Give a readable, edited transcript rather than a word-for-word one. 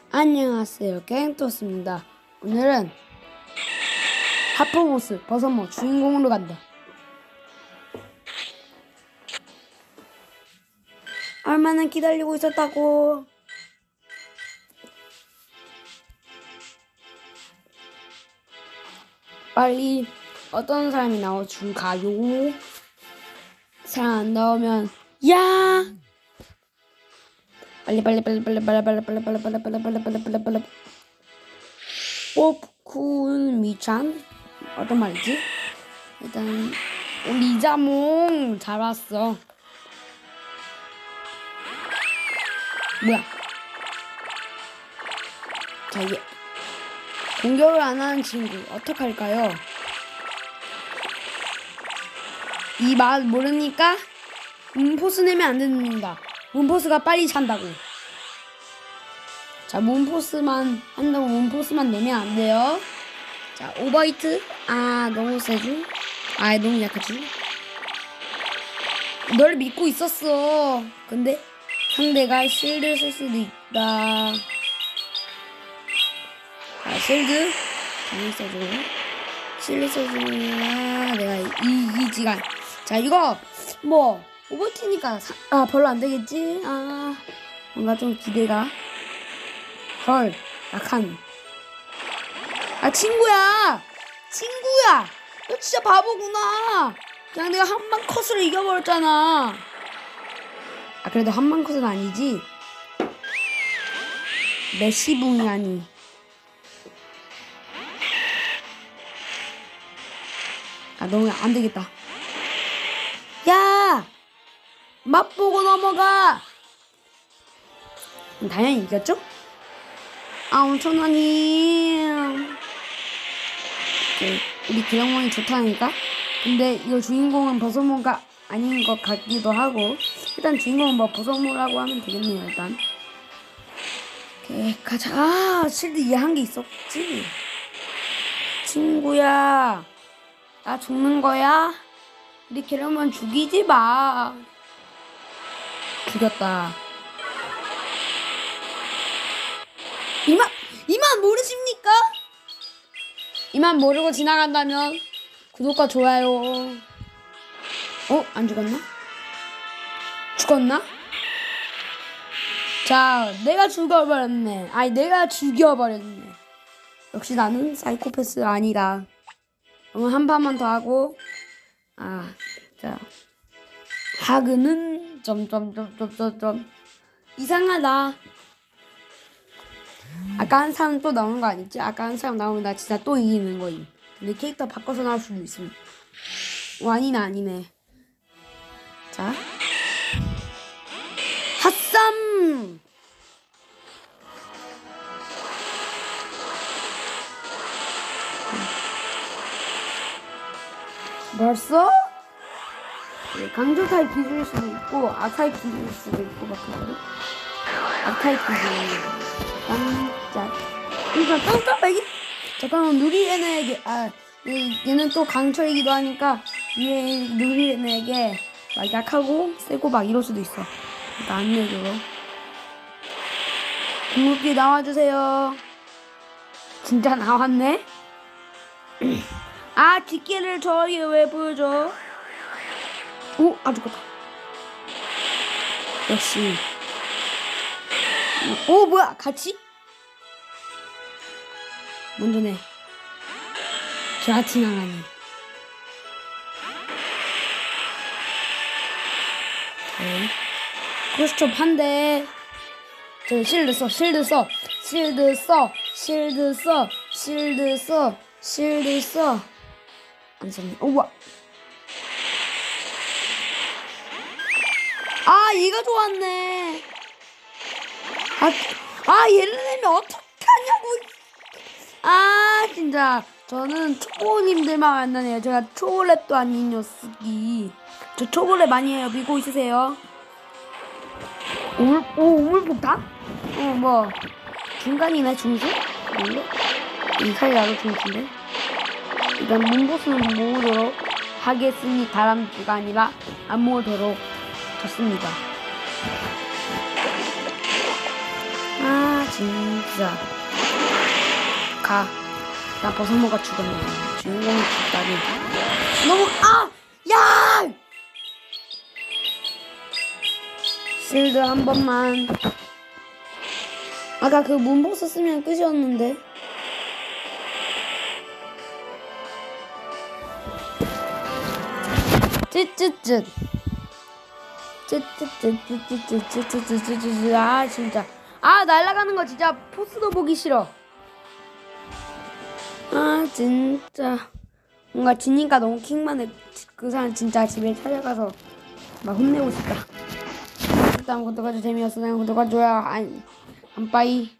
안녕하세요, 갱토스입니다. 오늘은 하프보스 버섯모 주인공으로 간다. 얼마나 기다리고 있었다고. 빨리 어떤 사람이 나와줄까요? 사람 안 나오면 야! 빨리 뽑군 미찬 어떤 말이지? 일단 리자몽 잘 왔어. 뭐야? 자, 이게 공격을 안 하는 친구 어떡할까요? 이 맛 모르니까 문포스 내면 안 됩니다. 문포스가 빨리 찬다고. 자, 문포스만 한다고 문포스만 내면 안 돼요. 자, 오버히트. 아, 너무 세지? 아, 너무 약하지? 널 믿고 있었어. 근데 상대가 실드 쓸 수도 있다. 자, 실드. 당연히 써줘. 실드 써주면 내가 이기지가. 자, 이거 뭐 오버히트니까 별로 안 되겠지? 뭔가 좀 기대가. 헐, 약한. 친구야! 너 진짜 바보구나! 그냥 내가 한방 컷으로 이겨버렸잖아. 그래도 한방 컷은 아니지? 메시붕이 아니. 너무 안 되겠다. 야! 맛보고 넘어가! 당연히 이겼죠? 엄청나니. 우리 기량몬이 좋다니까? 근데 이거 주인공은 버섯모가 아닌 것 같기도 하고. 일단 주인공은 뭐 버섯모라고 하면 되겠네요, 일단. 오케이, 가자. 실드 얘 한 개 있었지? 친구야. 나 죽는 거야? 우리 기량몬 죽이지 마. 죽였다. 이만 모르십니까? 이만 모르고 지나간다면 구독과 좋아요. 안 죽었나? 죽었나? 자, 내가 죽여버렸네. 역시 나는 사이코패스 아니라. 그럼 한 판만 더 하고. 자, 하그는 점점점점점점 이상하다. 아까 한 사람 또 나오는 거 아니지? 아까 한 사람 나오면 나 진짜 또 이기는 거임. 근데 캐릭터 바꿔서 나올 수도 있음. 아니네. 자, 핫쌈! 벌써? 강조 타입 기술일 수도 있고 악타입 기술일 수도 있고 막 그러거든. 악타입 기술. 깜짝이야. 잠깐만, 누리애너에게, 얘는 또 강철이기도 하니까, 누리애너에게 막 약하고, 세고 막 이럴 수도 있어. 그러니까 안 내줘요. 궁극기 나와주세요. 진짜 나왔네? 뒷길을 저에게 왜 보여줘? 죽었다. 역시. 뭐야, 같이? 먼저 내. 지나가니. 크로스톱 한 대. 실드 써. 안 썼네. 우와. 얘가 좋았네. 얘를 내면 어떡하냐고. 진짜. 저는 초보님들만 만나네요. 제가 초보랩도 아닌 녀석이. 저 초보랩 많이 해요. 믿고 있으세요. 우물폭탄? 뭐 중간이네. 중수? 이 사이 나도 중수인데. 일단 문보스는 모으도록 하겠으니 다람쥐가 아니라 안 모으도록 좋습니다. 진짜. 진짜. 가. 나 버섯모가 죽었네. 주인공이 죽다니. 너무 야! 실드 한 번만. 아까 그 문복수 쓰면 끝이었는데. 쯧쯧쯧. 쯧쯧쯧쯧쯧쯧쯧쯧쯧쯧쯧. 아 진짜. 날아가는 거 진짜 포스도 보기 싫어. 진짜. 뭔가 지니까 너무 킹만해. 그 사람 진짜 집에 찾아가서 막 혼내고 싶다. 일단 구독해줘. 재미없으면 구독해줘요. 안 빠이.